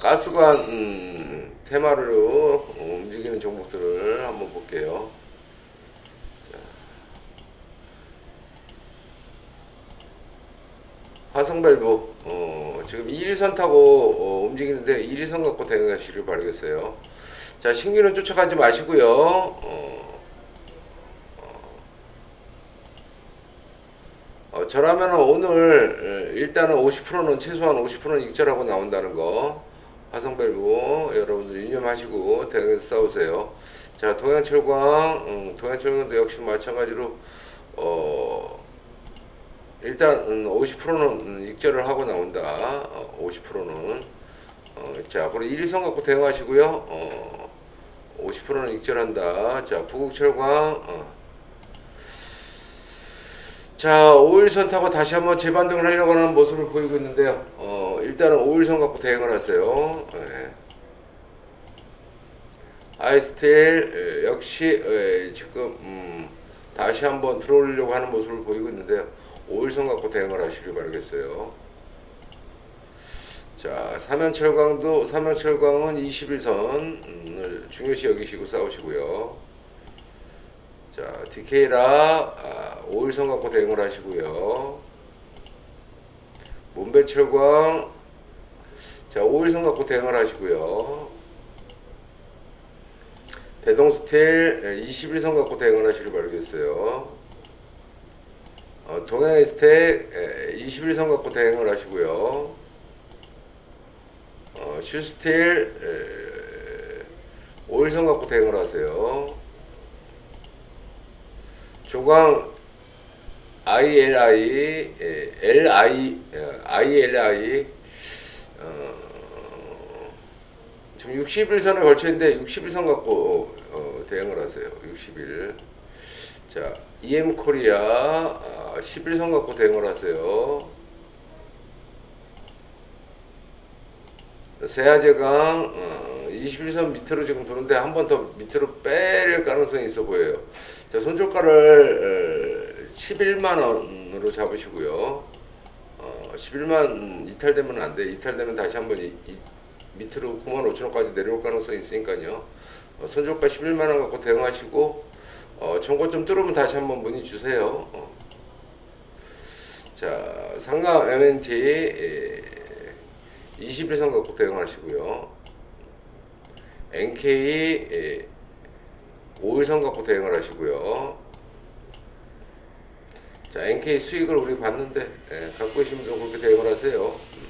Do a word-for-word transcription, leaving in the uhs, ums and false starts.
가스관 음, 테마로 움직이는 종목들을 한번 볼게요. 자, 화성밸브 어, 지금 이일선 타고 어, 움직이는데 이일선 갖고 대응하시길 바라겠어요. 자, 신규는 쫓아가지 마시고요. 어, 어, 저라면 오늘 일단은 오십 퍼센트는 최소한 오십 퍼센트는 익절하고 나온다는 거, 화성밸브 여러분들 유념하시고 대응해서 싸우세요. 자, 동양철광 음, 동양철광도 역시 마찬가지로 어, 일단 오십 퍼센트는 익절을 하고 나온다. 어, 오십 퍼센트는 어, 자, 그리고 일일선 갖고 대응하시고요. 어, 오십 퍼센트는 익절한다. 자, 부국철광 어. 자, 오일선 타고 다시 한번 재반등을 하려고 하는 모습을 보이고 있는데요. 어, 일단은 오일선 갖고 대응을 하세요. 예. 아이스틸 역시 예, 지금 음, 다시 한번 들어오려고 하는 모습을 보이고 있는데요. 오일선 갖고 대응을 하시길 바라겠어요. 자, 삼양철광도 삼양철광은 이십일선을 중요시 여기시고 싸우시고요. 자, 디케이라 아, 오일선 갖고 대응을 하시고요. 문배철광 자, 오일선 갖고 대응을 하시고요. 대동스틸 이십일선 갖고 대응을 하시길 바라겠어요. 어, 동양에스텍 이십일선 갖고 대응을 하시고요. 어, 슈스틸 오일선 갖고 대응을 하세요. 조광 아이엘아이 엘아이 아이엘아이 어, 지금 육십일선에 걸쳐있는데 육십일선 갖고 어, 대응을 하세요. 육십일. 자, 이엠코리아 아, 십일선 갖고 대응을 하세요. 세아제강 어, 이십일선 밑으로 지금 도는데 한 번 더 밑으로 빼릴 가능성이 있어 보여요. 자, 손절가를 십일만 원으로 잡으시고요. 어, 십일만 이탈되면 안 돼. 이탈되면 다시 한번 이, 이, 밑으로 구만 오천 원까지 내려올 가능성이 있으니까요. 어, 손절가 십일만 원 갖고 대응하시고 어, 정고점 뚫으면 다시 한번 문의 주세요. 어. 자, 상강 엠엔티 에, 이십일선 갖고 대응하시고요. 엔케이 에, 오일선 갖고 대응을 하시고요. 자, 엔케이 수익을 우리 봤는데 예, 갖고 계신 분들 그렇게 대응을 하세요.